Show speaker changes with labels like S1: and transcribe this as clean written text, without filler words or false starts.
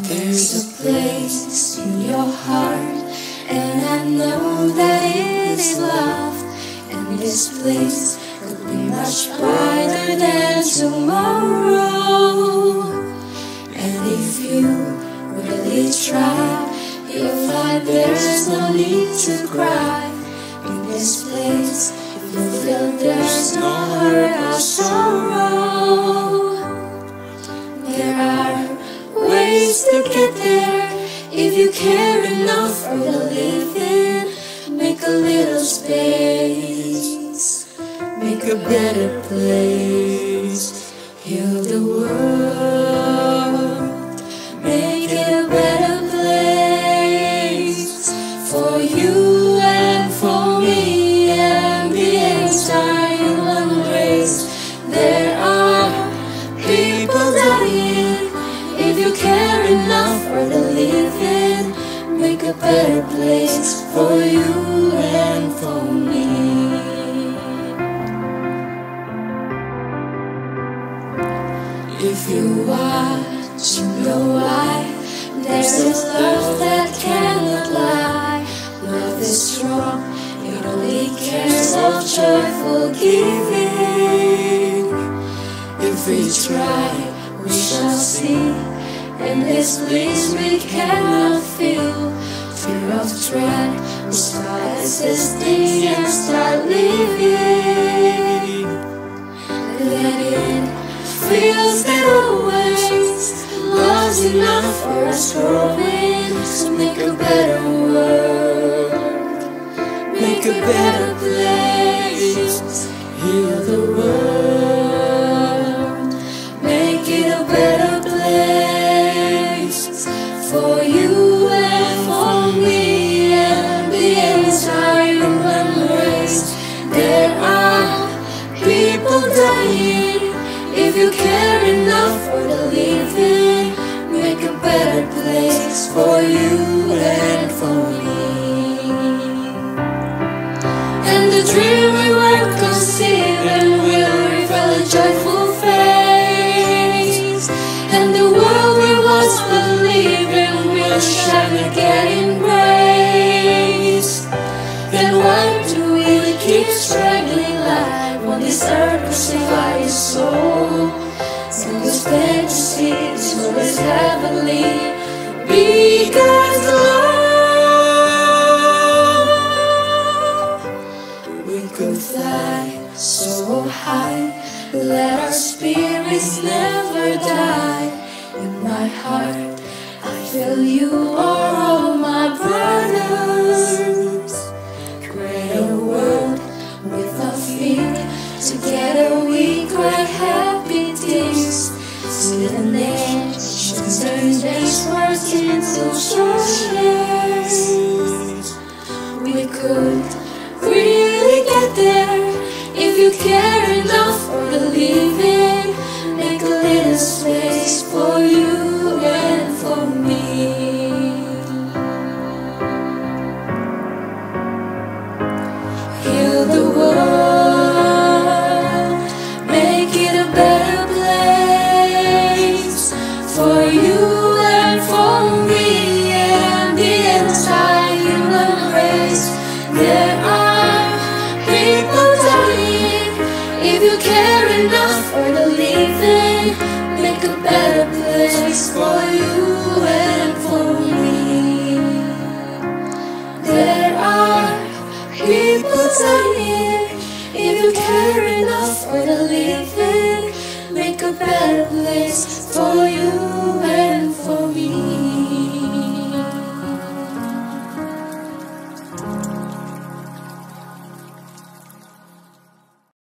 S1: There's a place in your heart, and I know that it is love. And this place could be much brighter than tomorrow. And if you really try, you'll find there's no need to cry. In this place, you feel there's no hurt or sorrow. There are ways to get there if you care enough for the living. Make a little space, make a better place. Heal the world, make it a better place for you and for me and the entire human race. There are people dying. If you care enough for the living, make a better place for you and for me. If you watch, you know why. There's a love that cannot lie. Love is strong, it only cares of joyful giving. If we try, we shall see. In this place we cannot feel fear of dread. We start existing and start living. Let it feels that always love's enough for us growing. So make a better world, make a better place. Heal the world, make it a better place for you and for me and the entire human race. There are people dying. If you care enough for the living, make a better place for you and for me. And the dream we were conceiving will reveal a joyful face, and the world we once believed in will shine again in grace. Then why do we keep struggling like on this earth to survive your soul? So this fantasy is always heavenly, because love. We could fly so high, let our spirits never die. In my heart, I feel you are all my brothers. Create a world without fear. Together we cry happy tears. See the nations turn these words into stories. We could really get there if you care enough for the living. Make a little space for you and for me. Heal the world, make it a better place for you and for me and the entire human race. There are people dying. If you care enough for the living, make a better place for you and for me. There are people dying. If you care enough for the living, make a better place